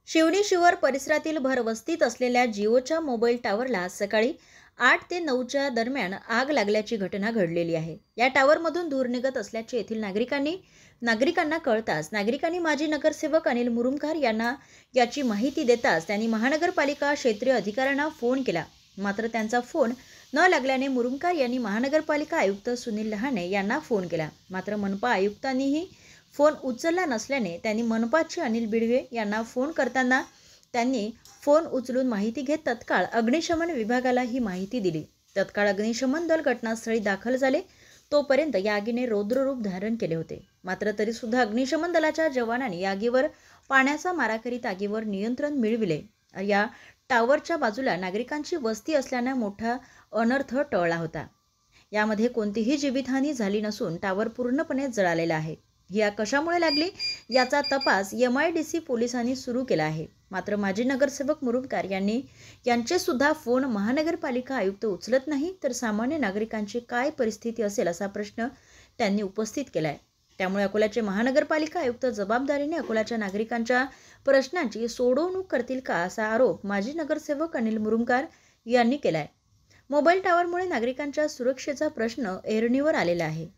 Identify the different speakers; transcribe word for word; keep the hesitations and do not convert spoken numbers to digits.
Speaker 1: शिवणी शिवर परिसरातील भरवस्तीत असलेल्या जिओच्या मोबाईल टावरला सकाळी आठ ते नऊच्या दरम्यान आग लागल्याची घटना घडलेली आहे. या टावरमधून धूर निघत असल्याचे येथील नागरिकांनी नागरिकांना कळताच नागरिकांनी माजी नगरसेवक अनिल मुरुमकर यांना याची माहिती देताच त्यांनी महानगरपालिका क्षेत्रीय अधिकाऱ्यांना फोन केला. मात्र त्यांचा फोन न लागल्याने मुरुमकर यांनी महानगरपालिका आयुक्त सुनील लहाने यांना फोन केला. मात्र मनपा आयुक्तांनीही फोन उचलला नसल्याने त्यांनी मनपाचे अनिल बिडवे यांना फोन करताना त्यांनी फोन उचलून माहिती घेत तत्काळ अग्निशमन विभागाला ही माहिती दिली. तत्काळ अग्निशमन दल घटनास्थळी दाखल झाले. तोपर्यंत या आगीने रौद्र रूप धारण केले होते. मात्र तरी सुद्धा अग्निशमन दलाच्या जवानांनी आगीवर पाण्याचा मारा करीत आगीवर नियंत्रण मिळविले. या टावरच्या बाजूला नागरिकांची वस्ती असल्याने मोठा अनर्थ टळला होता. यामध्ये कोणतीही जीवितहानी झाली नसून टावर पूर्णपणे जळालेला आहे. ही आग कशामुळे लागली याचा तपास एम आय डी सी पोलिसांनी सुरू केला आहे. मात्र माजी नगरसेवक मुरुमकर यांनी यांचे सुद्धा फोन महानगरपालिका आयुक्त उचलत नाही तर सामान्य नागरिकांची काय परिस्थिती असेल असा प्रश्न त्यांनी उपस्थित केला आहे. त्यामुळे अकोल्याचे महानगरपालिका आयुक्त जबाबदारीने अकोल्याच्या नागरिकांच्या प्रश्नांची सोडवणूक करतील का असा आरोप माजी नगरसेवक अनिल मुरुमकर यांनी केला आहे. मोबाईल टावरमुळे नागरिकांच्या सुरक्षेचा प्रश्न ऐरणीवर आलेला आहे.